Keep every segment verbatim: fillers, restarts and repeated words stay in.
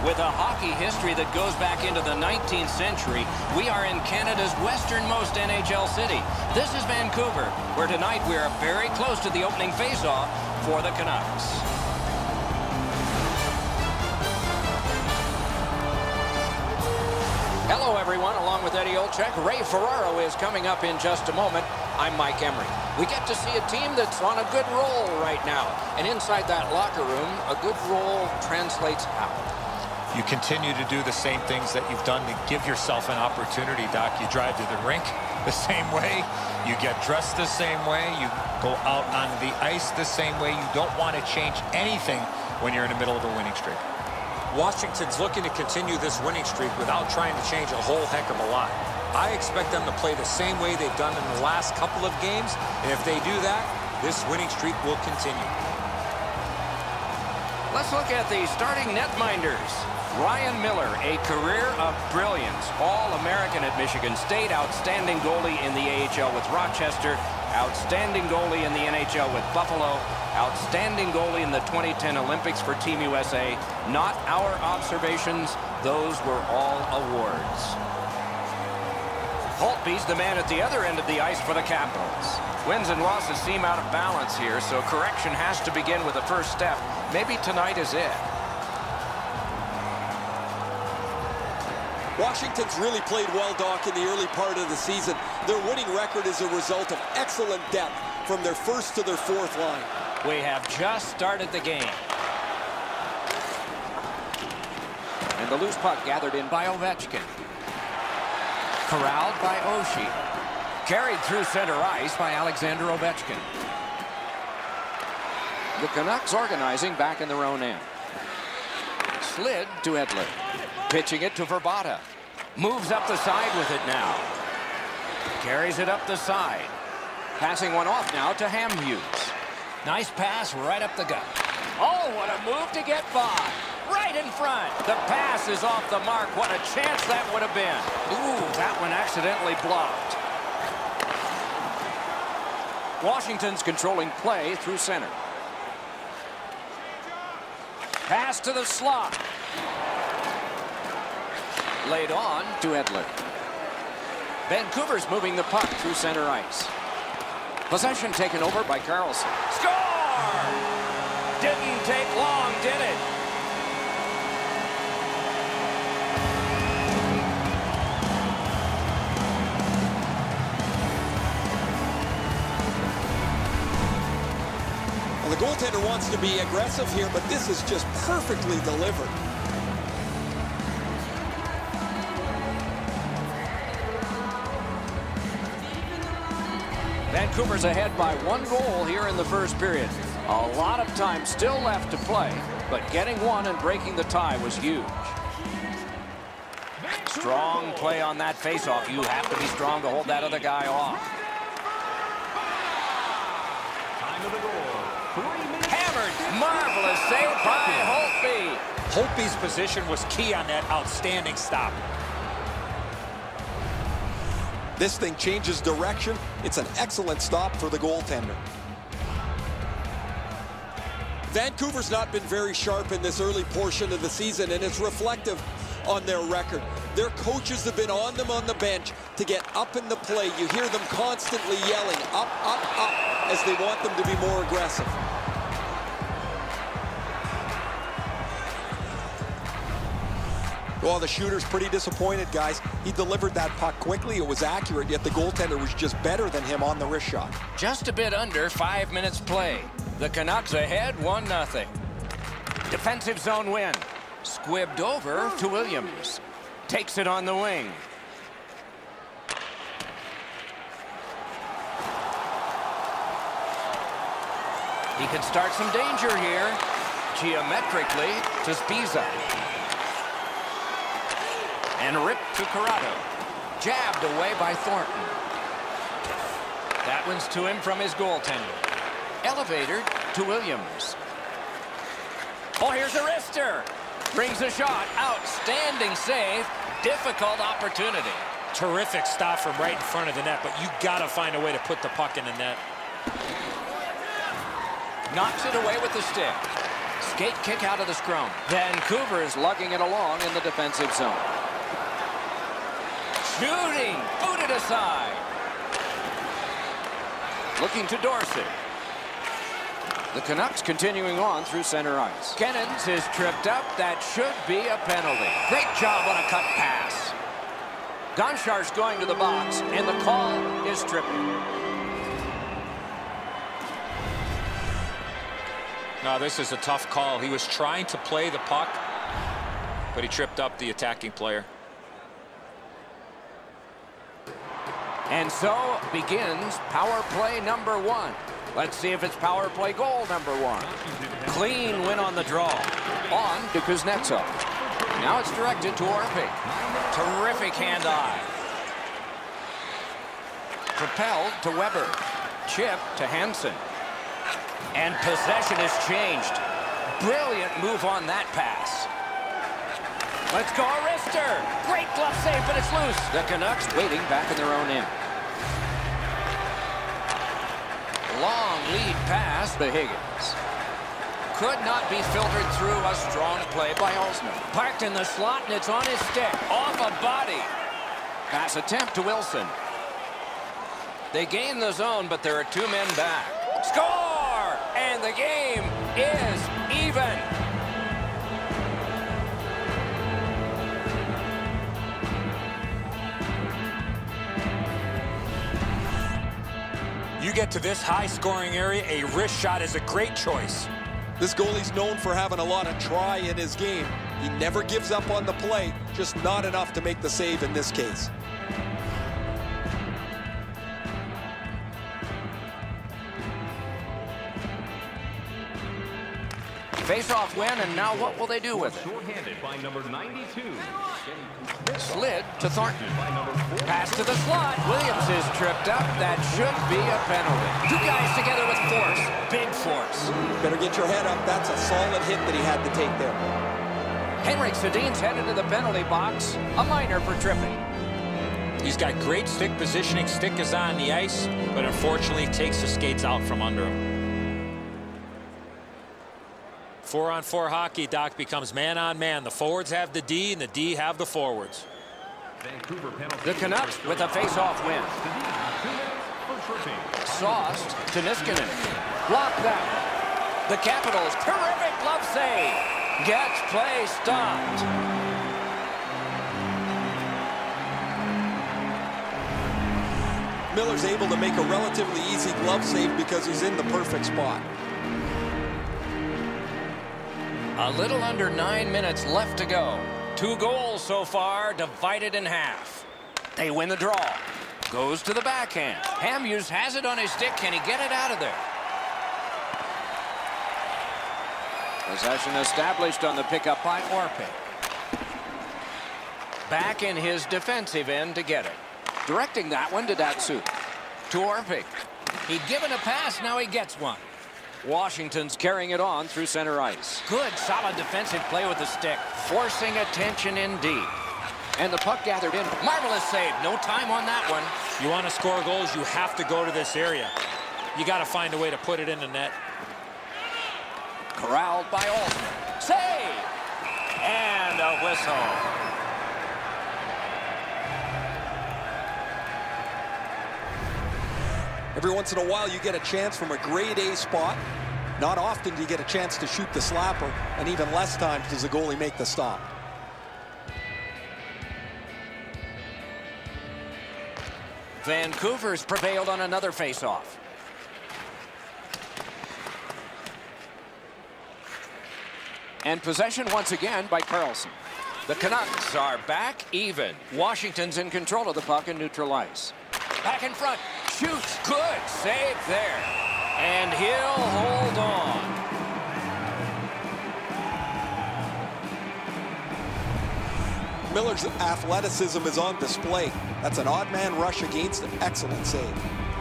With a hockey history that goes back into the nineteenth century, we are in Canada's westernmost N H L city. This is Vancouver, where tonight we are very close to the opening faceoff for the Canucks. Hello, everyone. Along with Eddie Olczyk, Ray Ferraro is coming up in just a moment. I'm Mike Emery. We get to see a team that's on a good roll right now. And inside that locker room, a good roll translates out. You continue to do the same things that you've done to give yourself an opportunity, Doc. You drive to the rink the same way. You get dressed the same way. You go out on the ice the same way. You don't want to change anything when you're in the middle of a winning streak. Washington's looking to continue this winning streak without trying to change a whole heck of a lot. I expect them to play the same way they've done in the last couple of games, and if they do that, this winning streak will continue. Let's look at the starting netminders. Ryan Miller, a career of brilliance, All-American at Michigan State, outstanding goalie in the A H L with Rochester, outstanding goalie in the N H L with Buffalo, outstanding goalie in the twenty ten Olympics for Team U S A. Not our observations, those were all awards. Holtby's the man at the other end of the ice for the Capitals. Wins and losses seem out of balance here, so correction has to begin with the first step. Maybe tonight is it. Washington's really played well, Doc, in the early part of the season. Their winning record is a result of excellent depth from their first to their fourth line. We have just started the game. And the loose puck gathered in by Ovechkin. Corralled by Oshie. Carried through center ice by Alexander Ovechkin. The Canucks organizing back in their own end. Slid to Edler. Pitching it to Verbata. Moves up the side with it now. Carries it up the side. Passing one off now to Hamhuis. Nice pass right up the gut. Oh, what a move to get by. Right in front. The pass is off the mark. What a chance that would have been. Ooh, that one accidentally blocked. Washington's controlling play through center. Pass to the slot. Laid on to Edler. Vancouver's moving the puck through center ice. Possession taken over by Carlson. Score! Didn't take long, did it? Well, the goaltender wants to be aggressive here, but this is just perfectly delivered. Vancouver's ahead by one goal here in the first period. A lot of time still left to play, but getting one and breaking the tie was huge. Strong play on that faceoff. You have to be strong to hold that other guy off. Time of the goal. Hammered. Marvelous save by Holtby. Holtby's position was key on that outstanding stop. This thing changes direction. It's an excellent stop for the goaltender. Vancouver's not been very sharp in this early portion of the season, and it's reflective on their record. Their coaches have been on them on the bench to get up in the play. You hear them constantly yelling up, up, up as they want them to be more aggressive. Well, the shooter's pretty disappointed, guys. He delivered that puck quickly. It was accurate, yet the goaltender was just better than him on the wrist shot. Just a bit under five minutes play. The Canucks ahead one nothing. Defensive zone win. Squibbed over to Williams. Takes it on the wing. He could start some danger here. Geometrically to Spiza. And ripped to Corrado. Jabbed away by Thornton. That one's to him from his goaltender. Elevator to Williams. Oh, here's a wrister. Brings a shot. Outstanding save. Difficult opportunity. Terrific stop from right in front of the net, but you got to find a way to put the puck in the net. Knocks it away with the stick. Skate kick out of the scrum. Vancouver is lugging it along in the defensive zone. Shooting, booted aside. Looking to Dorsey. The Canucks continuing on through center ice. Kennens is tripped up. That should be a penalty. Great job on a cut pass. Gonchard's going to the box, and the call is tripping. Now, this is a tough call. He was trying to play the puck, but he tripped up the attacking player. And so begins power play number one. Let's see if it's power play goal number one. Clean win on the draw. On to Kuznetsov. Now it's directed to Orpik. Terrific hand-eye. Propelled to Weber. Chip to Hansen. And possession is changed. Brilliant move on that pass. Let's go, Arister. Great glove save, but it's loose. The Canucks waiting back in their own end. Long lead pass to Higgins. Could not be filtered through. A strong play by Olsen. Parked in the slot, and it's on his stick. Off a body. Pass attempt to Wilson. They gain the zone, but there are two men back. Score! And the game is even. You get to this high-scoring area, a wrist shot is a great choice. This goalie's known for having a lot of try in his game. He never gives up on the play, just not enough to make the save in this case. Face-off win, and now what will they do with it? Shorthanded by number ninety-two. Slid to Thornton. Pass to the slot. Williams is tripped up. That should be a penalty. Two guys together with force. Big force. Better get your head up. That's a solid hit that he had to take there. Henrik Sedin's headed to the penalty box. A minor for tripping. He's got great stick positioning. Stick is on the ice, but unfortunately takes the skates out from under him. Four-on-four hockey, Doc, becomes man-on-man. The forwards have the D, and the D have the forwards. Vancouver penalty. The Canucks with a face-off win. Sauced to Niskanen. Block that. The Capitals, terrific glove save. Gets play stopped. Miller's able to make a relatively easy glove save because he's in the perfect spot. A little under nine minutes left to go. Two goals so far, divided in half. They win the draw. Goes to the backhand. Hamhuis has it on his stick. Can he get it out of there? Possession established on the pickup by Orpik. Back in his defensive end to get it. Directing that one to Datsuk. To Orpik. He'd given a pass, now he gets one. Washington's carrying it on through center ice. Good, solid defensive play with the stick. Forcing attention indeed. And the puck gathered in. Marvelous save. No time on that one. You want to score goals, you have to go to this area. You got to find a way to put it in the net. Corralled by Olsen. Save! And a whistle. Every once in a while, you get a chance from a grade A spot. Not often do you get a chance to shoot the slapper, and even less times does the goalie make the stop. Vancouver's prevailed on another face-off. And possession once again by Karlsson. The Canucks are back even. Washington's in control of the puck in neutral ice. Back in front. Shoots. Good save there. And he'll hold on. Miller's athleticism is on display. That's an odd man rush against an excellent save.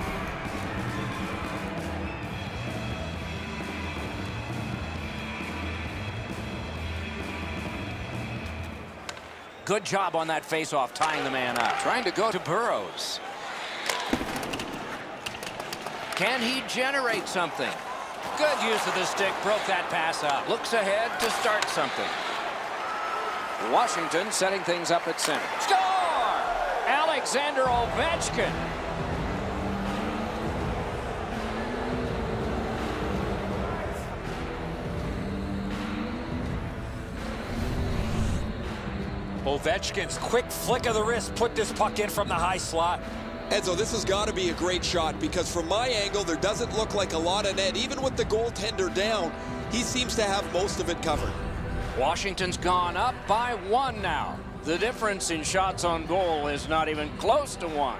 Good job on that face-off, tying the man up. Trying to go to Burrows. Can he generate something? Good use of the stick. Broke that pass up. Looks ahead to start something. Washington setting things up at center. Score! Alexander Ovechkin. Ovechkin's quick flick of the wrist put this puck in from the high slot. Enzo, this has got to be a great shot because from my angle, there doesn't look like a lot of net. Even with the goaltender down, he seems to have most of it covered. Washington's gone up by one now. The difference in shots on goal is not even close to one.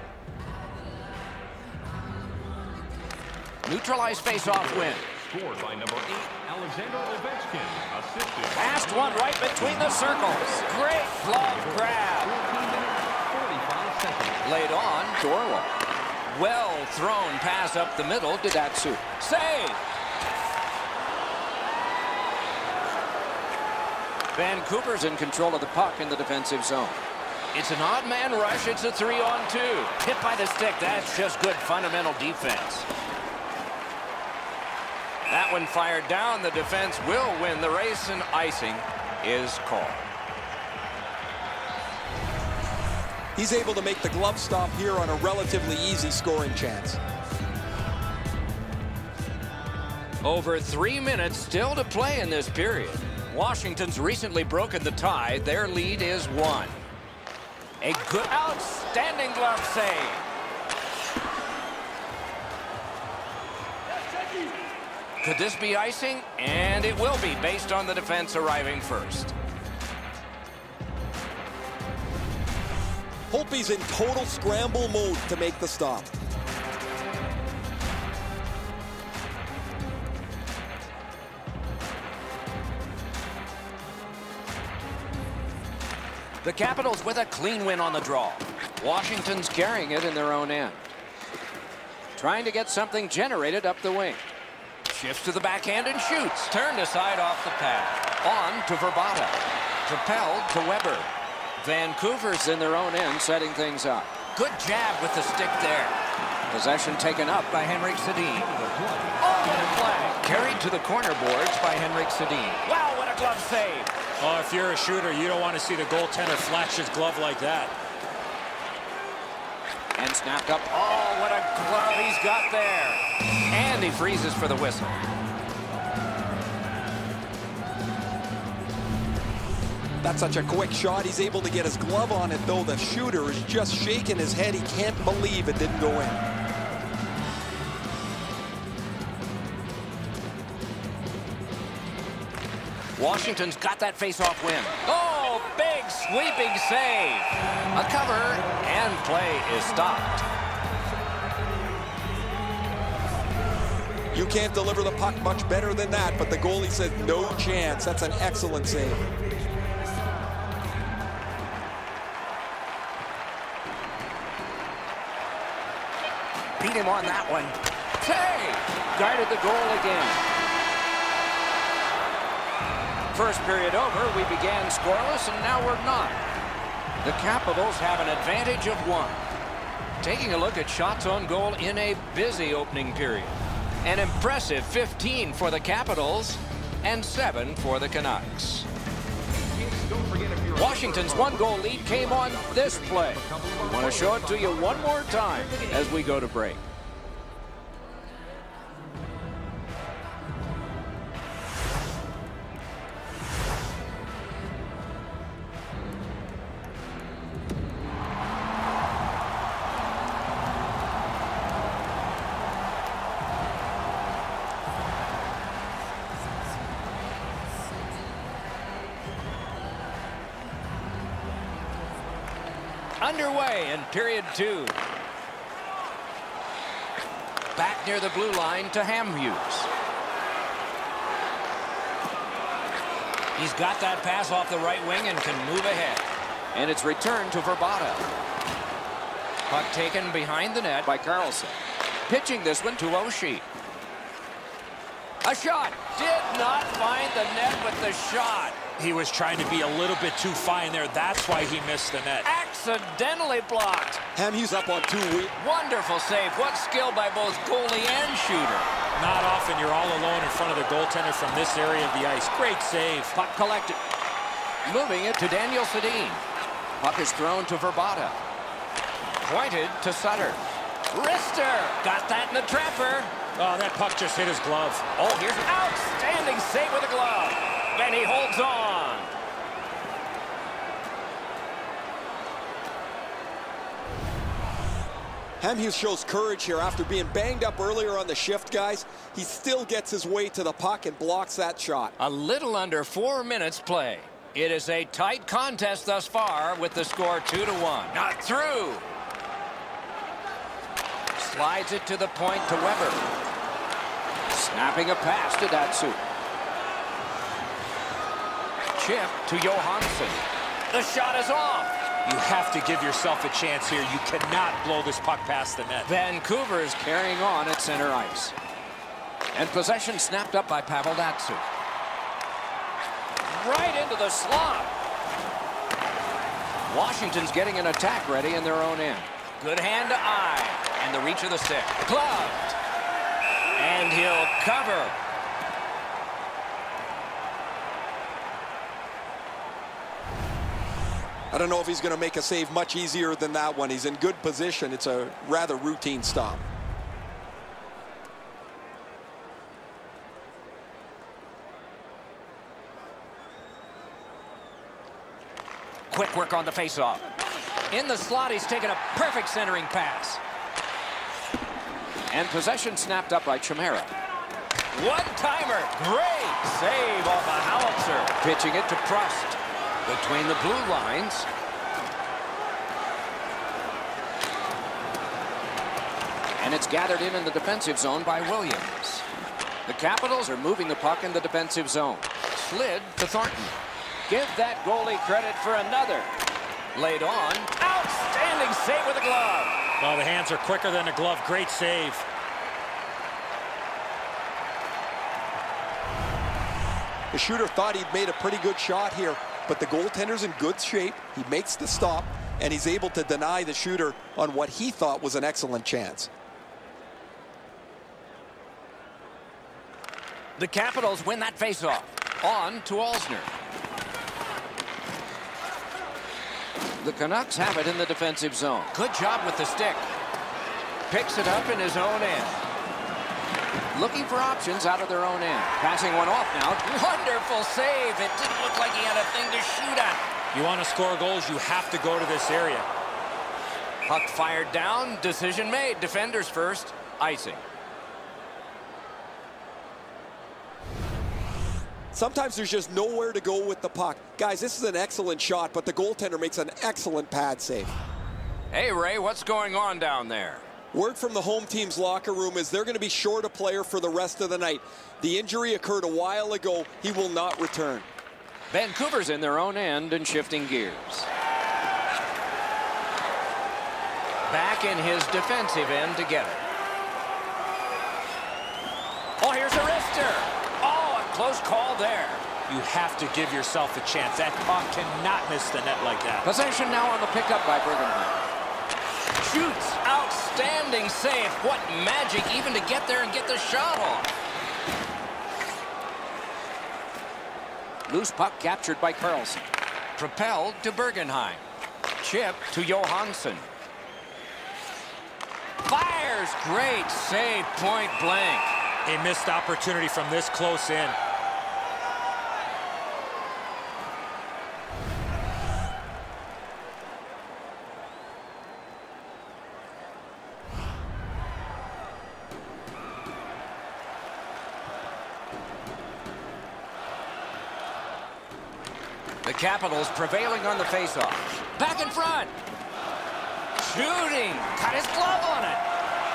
Neutralized face-off win. Scored by number eight, Alexander Ovechkin. Assisted. Passed one right between the circles. Great glove grab. forty-five seconds. Laid on, Dorwell. Well thrown pass up the middle to Datsyuk. Save! Vancouver's in control of the puck in the defensive zone. It's an odd man rush. It's a three on two. Hit by the stick. That's just good fundamental defense. That one fired down. The defense will win the race, and icing is called. He's able to make the glove stop here on a relatively easy scoring chance. Over three minutes still to play in this period. Washington's recently broken the tie. Their lead is one. A good, outstanding glove save. Could this be icing? And it will be, based on the defense arriving first. Holtby's in total scramble mode to make the stop. The Capitals with a clean win on the draw. Washington's carrying it in their own end. Trying to get something generated up the wing. Shifts to the backhand and shoots. Turned aside off the pad. On to Verbata. Propelled to Weber. Vancouver's in their own end, setting things up. Good jab with the stick there. Possession taken up by Henrik Sedin. Oh, what a play. Carried to the corner boards by Henrik Sedin. Wow, what a glove save. Oh, if you're a shooter, you don't want to see the goaltender flash his glove like that. And snapped up. Oh, what a glove he's got there. And he freezes for the whistle. That's such a quick shot. He's able to get his glove on it, though. The shooter is just shaking his head. He can't believe it didn't go in. Washington's got that face-off win. Oh, big sweeping save. A cover, and play is stopped. You can't deliver the puck much better than that, but the goalie said no chance. That's an excellent save. Beat him on that one. Save! Guarded the goal again. First period over, we began scoreless, and now we're not. The Capitals have an advantage of one. Taking a look at shots on goal in a busy opening period. An impressive fifteen for the Capitals and seven for the Canucks. Washington's one-goal lead came on this play. I want to show it to you one more time as we go to break. Underway in period two. Back near the blue line to Hamhuis. He's got that pass off the right wing and can move ahead. And it's returned to Verbata. Puck taken behind the net by Carlson. Pitching this one to Oshie. A shot. Did not find the net with the shot. He was trying to be a little bit too fine there. That's why he missed the net. Accidentally blocked. Hamhuis up on two. Wonderful save. What skill by both goalie and shooter. Not often you're all alone in front of the goaltender from this area of the ice. Great save. Puck collected. Moving it to Daniel Sedin. Puck is thrown to Verbata. Pointed to Sutter. Wrister got that in the trapper. Oh, that puck just hit his glove. Oh, here's an outstanding save with a glove. And he holds on. Hamhuis shows courage here after being banged up earlier on the shift, guys. He still gets his way to the puck and blocks that shot. A little under four minutes play. It is a tight contest thus far with the score two to one. Not through. Slides it to the point to Weber. Snapping a pass to Datsyuk. Chip to Johansson. The shot is off. You have to give yourself a chance here. You cannot blow this puck past the net. Vancouver is carrying on at center ice. And possession snapped up by Pavel Datsyuk. Right into the slot. Washington's getting an attack ready in their own end. Good hand to eye. And the reach of the stick. Gloved. And he'll cover. I don't know if he's going to make a save much easier than that one. He's in good position. It's a rather routine stop. Quick work on the faceoff. In the slot, he's taken a perfect centering pass. And possession snapped up by Chimera. One-timer. Great save off a howitzer. Pitching it to Prost. Between the blue lines. And it's gathered in in the defensive zone by Williams. The Capitals are moving the puck in the defensive zone. Slid to Thornton. Give that goalie credit for another. Laid on. Outstanding save with a glove. Well, the hands are quicker than the glove. Great save. The shooter thought he'd made a pretty good shot here, but the goaltender's in good shape. He makes the stop, and he's able to deny the shooter on what he thought was an excellent chance. The Capitals win that faceoff. On to Alzner. The Canucks have it in the defensive zone. Good job with the stick. Picks it up in his own end. Looking for options out of their own end. Passing one off now. Wonderful save. It didn't look like he had a thing to shoot at. You want to score goals, you have to go to this area. Puck fired down. Decision made. Defenders first. Icing. Sometimes there's just nowhere to go with the puck. Guys, this is an excellent shot, but the goaltender makes an excellent pad save. Hey, Ray, what's going on down there? Word from the home team's locker room is they're going to be short a player for the rest of the night. The injury occurred a while ago. He will not return. Vancouver's in their own end and shifting gears. Back in his defensive end to get it. Oh, here's a wrister. Oh, a close call there. You have to give yourself a chance. That puck cannot miss the net like that. Possession now on the pickup by Bergenheim. Shoots. Outstanding save. What magic even to get there and get the shot off. Loose puck captured by Karlsson. Propelled to Bergenheim. Chip to Johansson. Fires. Great save, point blank. A missed opportunity from this close in. The Capitals prevailing on the faceoff. Back in front. Shooting. Got his glove on it.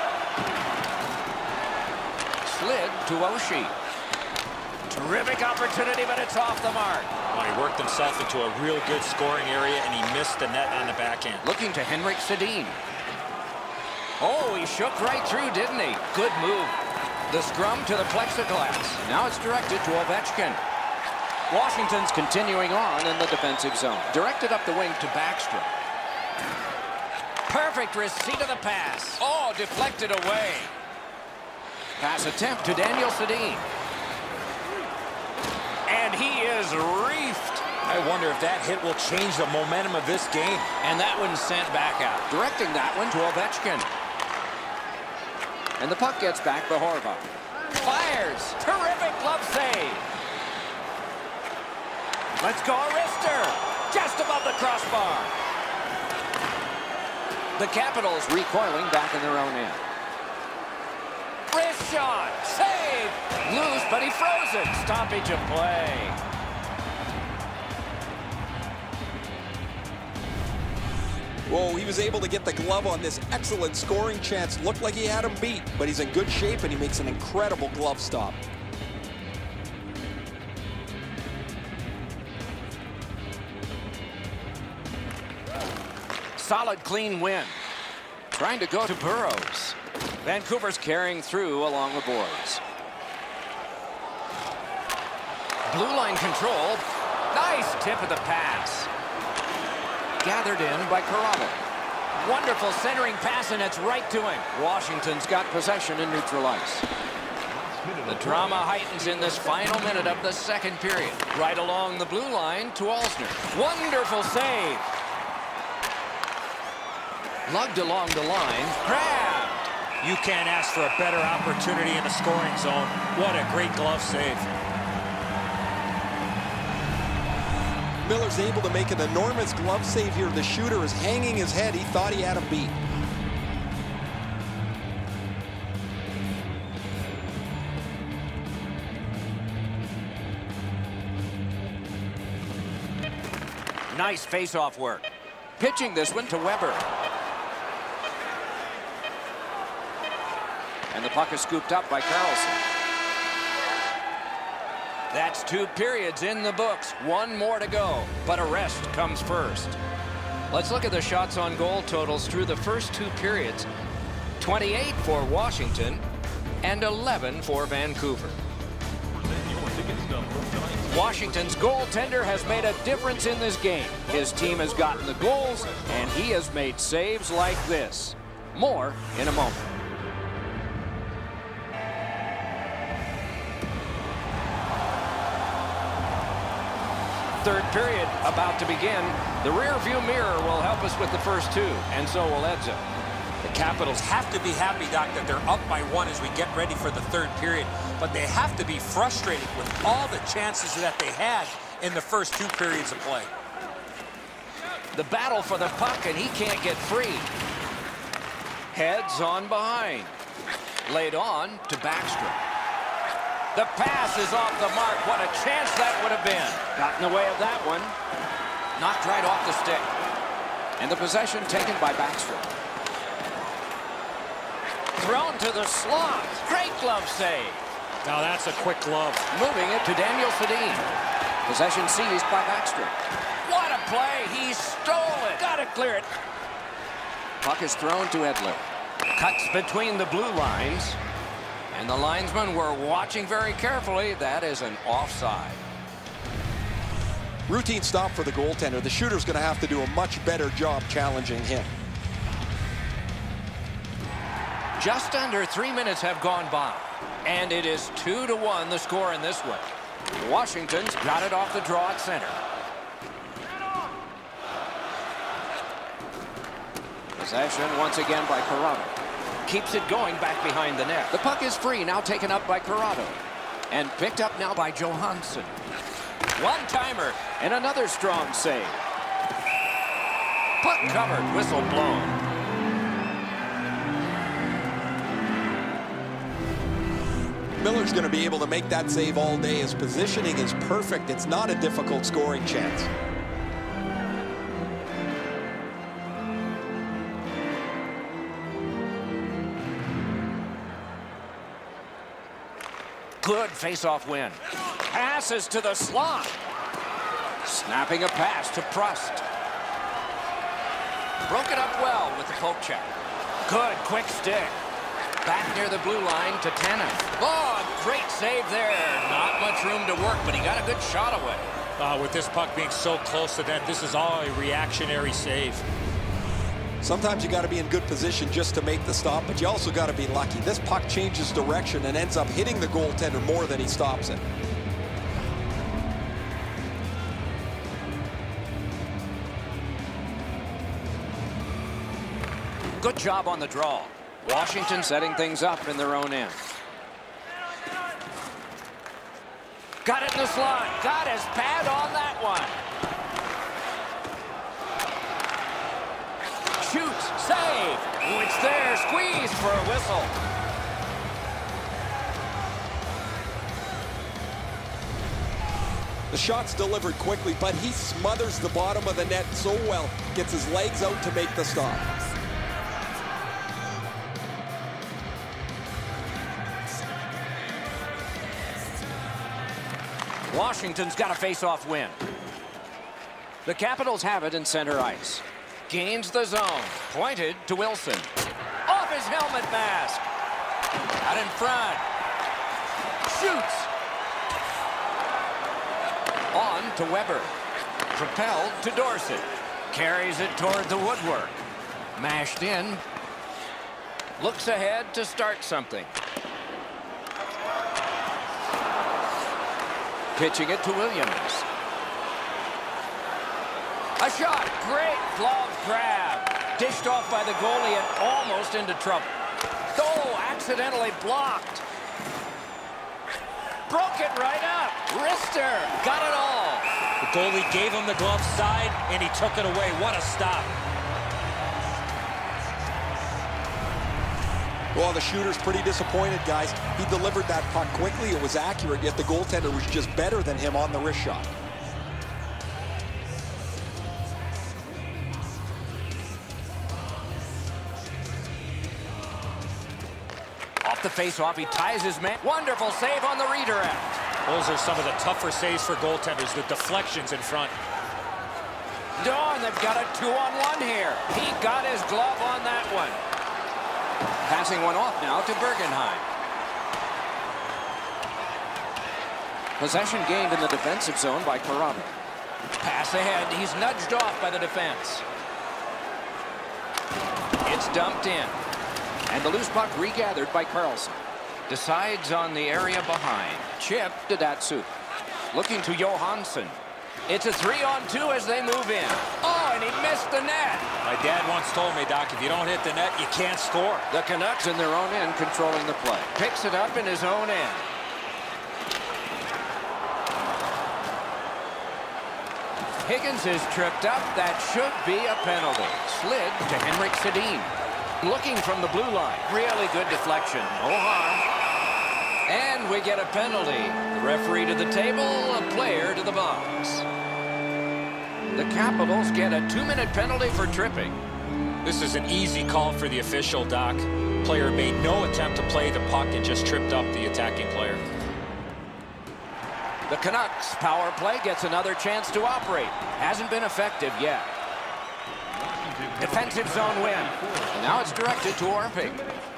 Slid to Oshie. Terrific opportunity, but it's off the mark. Well, he worked himself into a real good scoring area, and he missed the net on the backhand. Looking to Henrik Sedin. Oh, he shook right through, didn't he? Good move. The scrum to the plexiglass. Now it's directed to Ovechkin. Washington's continuing on in the defensive zone. Directed up the wing to Backstrom. Perfect receipt of the pass. Oh, deflected away. Pass attempt to Daniel Sedin. And he is reefed. I wonder if that hit will change the momentum of this game. And that one sent back out. Directing that one to Ovechkin. And the puck gets back to Horvat. Fires. Terrific glove save. Let's go, Arister. Just above the crossbar. The Capitals recoiling back in their own end. Wrist shot. Save. Loose, but he froze it. Stoppage of play. Whoa, he was able to get the glove on this excellent scoring chance. Looked like he had him beat, but he's in good shape and he makes an incredible glove stop. Solid, clean win. Trying to go to Burrows. Vancouver's carrying through along the boards. Blue line control. Nice tip of the pass. Gathered in by Corrado. Wonderful centering pass, and it's right to him. Washington's got possession in neutral ice. The drama heightens in this final minute of the second period. Right along the blue line to Alzner. Wonderful save. Lugged along the line. Grabbed. You can't ask for a better opportunity in the scoring zone. What a great glove save. Miller's able to make an enormous glove save here. The shooter is hanging his head. He thought he had him beat. Nice face-off work. Pitching this one to Weber. And the puck is scooped up by Karlsson. That's two periods in the books. One more to go, but a rest comes first. Let's look at the shots on goal totals through the first two periods. twenty-eight for Washington and eleven for Vancouver. Washington's goaltender has made a difference in this game. His team has gotten the goals, and he has made saves like this. More in a moment. Third period about to begin. The rear view mirror will help us with the first two, and so will Edzo. The Capitals have to be happy, Doc, that they're up by one as we get ready for the third period, but they have to be frustrated with all the chances that they had in the first two periods of play. The battle for the puck, and he can't get free. Heads on behind. Laid on to Backstrom. The pass is off the mark. What a chance that would have been. Got in the way of that one. Knocked right off the stick. And the possession taken by Backstrom. Thrown to the slot. Great glove save. Now that's a quick glove. Moving it to Daniel Sedin. Possession seized by Backstrom. What a play. He stole it. Got to clear it. Puck is thrown to Edler. Cuts between the blue lines. And the linesmen were watching very carefully. That is an offside. Routine stop for the goaltender. The shooter's going to have to do a much better job challenging him. Just under three minutes have gone by. And it is two to one the score in this one. Washington's got it off the draw at center. Possession once again by Corrado. Keeps it going back behind the net. The puck is free, now taken up by Corrado. And picked up now by Johansson. One-timer and another strong save. Puck covered, whistle blown. Miller's going to be able to make that save all day. His positioning is perfect. It's not a difficult scoring chance. Good face-off win. Passes to the slot. Snapping a pass to Prost. Broke it up well with the poke check. Good quick stick. Back near the blue line to Tanev. Oh, great save there. Not much room to work, but he got a good shot away. Uh, with this puck being so close to net, this is all a reactionary save. Sometimes you got to be in good position just to make the stop, but you also got to be lucky. This puck changes direction and ends up hitting the goaltender more than he stops it. Good job on the draw. Washington setting things up in their own end. Got it in the slot. Got his pad on that one. Shoots. Save. Ooh, it's there. Squeeze for a whistle. The shot's delivered quickly, but he smothers the bottom of the net so well. Gets his legs out to make the stop. Washington's got a face-off win. The Capitals have it in center ice. Gains the zone. Pointed to Wilson. Off his helmet mask. Out in front. Shoots. On to Weber. Propelled to Dorsett. Carries it toward the woodwork. Mashed in. Looks ahead to start something. Pitching it to Williams. A shot. Great glove grab. Dished off by the goalie and almost into trouble. Oh, accidentally blocked. Broke it right up. Wrister got it all. The goalie gave him the glove side, and he took it away. What a stop. Well, the shooter's pretty disappointed, guys. He delivered that puck quickly. It was accurate, yet the goaltender was just better than him on the wrist shot. Off the face-off, he ties his man. Wonderful save on the redirect. Those are some of the tougher saves for goaltenders, the deflections in front. Dawn, they've got a two-on-one here. He got his glove on that one. Passing one off now to Bergenheim. Possession gained in the defensive zone by Corrado. Pass ahead. He's nudged off by the defense. It's dumped in. And the loose puck regathered by Carlson. Decides on the area behind. Chip to Datsyuk. Looking to Johansson. It's a three-on-two as they move in. Oh, and he missed the net. My dad once told me, Doc, if you don't hit the net, you can't score. The Canucks in their own end controlling the play. Picks it up in his own end. Higgins is tripped up. That should be a penalty. Slid to Henrik Sedin. Looking from the blue line. Really good deflection. No harm. And we get a penalty. The referee to the table, a player to the box. The Capitals get a two-minute penalty for tripping. This is an easy call for the official, Doc. Player made no attempt to play the puck and just tripped up the attacking player. The Canucks power play gets another chance to operate. Hasn't been effective yet. Defensive zone win. And now it's directed to Orping.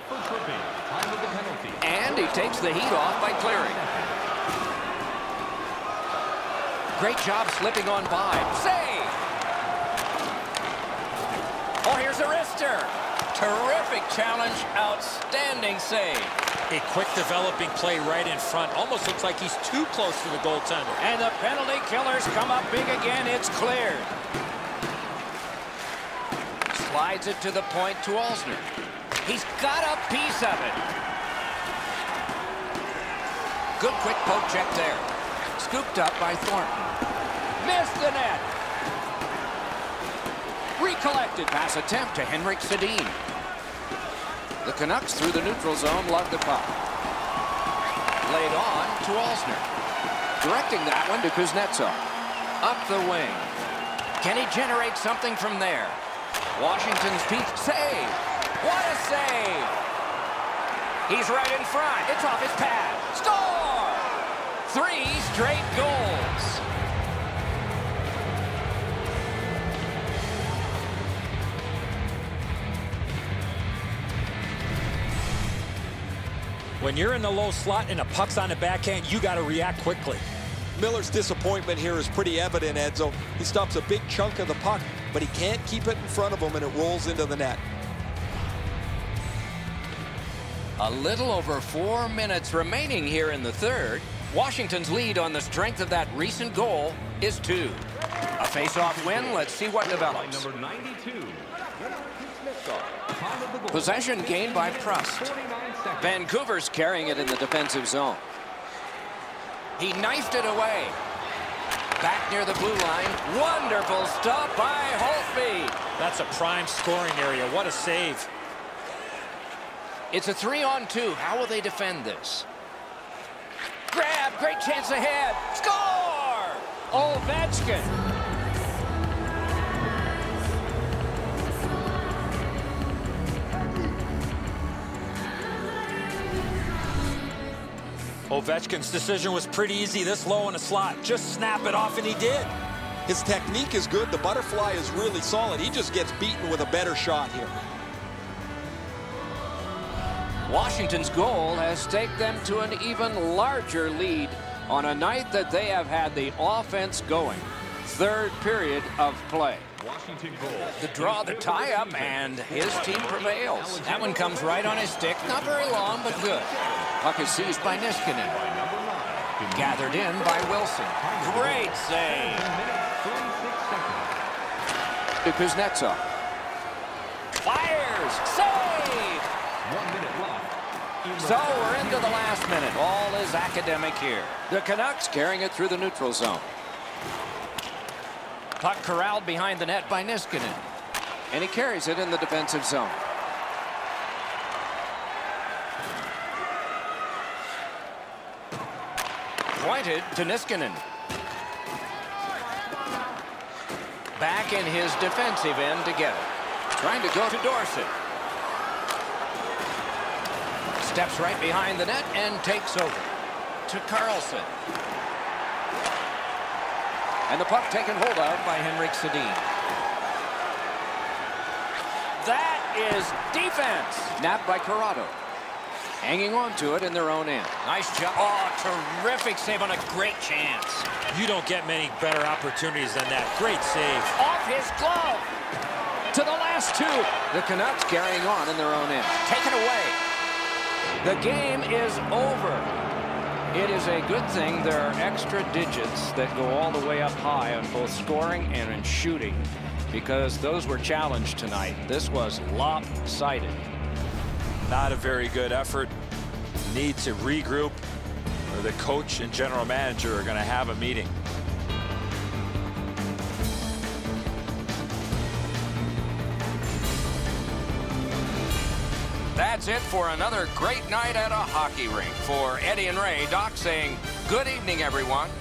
And he takes the heat off by clearing. Great job slipping on by. Save! Oh, here's a wrister. Terrific challenge. Outstanding save. A quick developing play right in front. Almost looks like he's too close to the goaltender. And the penalty killers come up big again. It's cleared. Slides it to the point to Alzner. He's got a piece of it. Good quick poke check there. Scooped up by Thornton. Missed the net. Recollected pass attempt to Henrik Sedin. The Canucks through the neutral zone lug the puck. Laid on to Alzner. Directing that one to Kuznetsov. Up the wing. Can he generate something from there? Washington's peak. Save! What a save! He's right in front. It's off his pad. Score! Three straight goals. When you're in the low slot and the puck's on the backhand, you got to react quickly. Miller's disappointment here is pretty evident, Edzo. He stops a big chunk of the puck, but he can't keep it in front of him, and it rolls into the net. A little over four minutes remaining here in the third. Washington's lead on the strength of that recent goal is two. A face-off win. Let's see what develops. Number ninety-two. Possession gained by Prust. Vancouver's carrying it in the defensive zone. He knifed it away. Back near the blue line. Wonderful stop by Holtby. That's a prime scoring area. What a save. It's a three on two. How will they defend this? Grab. Great chance ahead. Score! Ovechkin. Ovechkin's decision was pretty easy this low in a slot. Just snap it off, and he did. His technique is good. The butterfly is really solid. He just gets beaten with a better shot here. Washington's goal has taken them to an even larger lead on a night that they have had the offense going. Third period of play. Washington goal. The draw, the tie-up, and his team prevails. That one comes right on his stick. Not very long, but good. Puck is seized by Niskanen. Gathered in by Wilson. Great save. To Kuznetsov. Fires. Save. One minute left. So we're into the last minute. All is academic here. The Canucks carrying it through the neutral zone. Puck corralled behind the net by Niskanen. And he carries it in the defensive zone. Pointed to Niskanen. Back in his defensive end to get it. Trying to go to Dorsett. Steps right behind the net and takes over. To Carlson. And the puck taken hold of by Henrik Sedin. That is defense. Napped by Corrado. Hanging on to it in their own end. Nice job. Oh, terrific save on a great chance. You don't get many better opportunities than that. Great save. Off his glove. To the last two. The Canucks carrying on in their own end. Taken away. The game is over. It is a good thing there are extra digits that go all the way up high on both scoring and in shooting, because those were challenged tonight. This was lopsided. Not a very good effort. Need to regroup, or the coach and general manager are going to have a meeting. That's it for another great night at a hockey rink. For Eddie and Ray, Doc saying good evening, everyone.